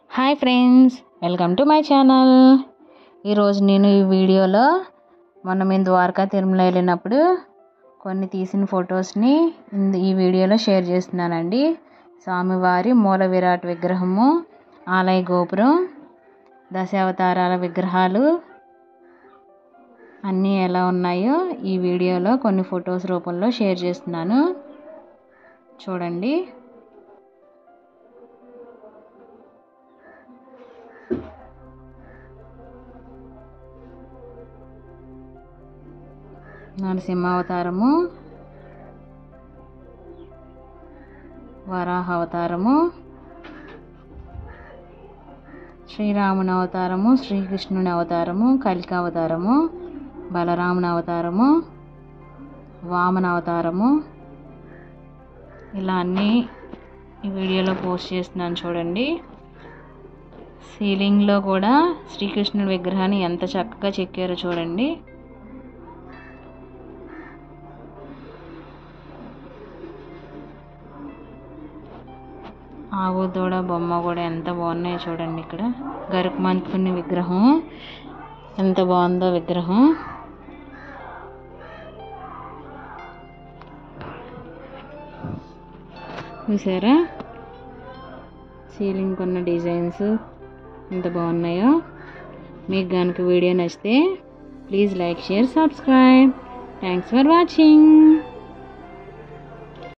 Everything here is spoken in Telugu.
Hi friends, welcome to my channel. ఈరోజు నేను ఈ వీడియోలో మేము ద్వారకా తిరుమల వెళ్ళినప్పుడు కొన్ని తీసిన ఫొటోస్ని ఈ వీడియోలో షేర్ చేస్తున్నానండి. స్వామివారి మూల విరాట్ విగ్రహము, ఆలయ గోపురం, దశావతారాల విగ్రహాలు అన్నీ ఎలా ఉన్నాయో ఈ వీడియోలో కొన్ని ఫొటోస్ రూపంలో షేర్ చేస్తున్నాను, చూడండి. నరసింహావతారము, వరాహ అవతారము, శ్రీరాముని అవతారము, శ్రీకృష్ణుని అవతారము, కలికి అవతారము, బలరాముని అవతారము, వామన అవతారము, ఇలా అన్నీ ఈ వీడియోలో పోస్ట్ చేస్తున్నాను, చూడండి. సీలింగ్లో కూడా శ్రీకృష్ణుడి విగ్రహాన్ని ఎంత చక్కగా చెక్కారో చూడండి. ఆవు దూడ బొమ్మ కూడా ఎంత బాగున్నాయో చూడండి. ఇక్కడ గరుకుమంతుని విగ్రహం ఎంత బాగుందో విగ్రహం. చూసారా సీలింగ్ కొన్న డిజైన్స్ ఎంత బాగున్నాయో. మీకు కనుక వీడియో నచ్చితే please like, share, subscribe. Thanks for watching.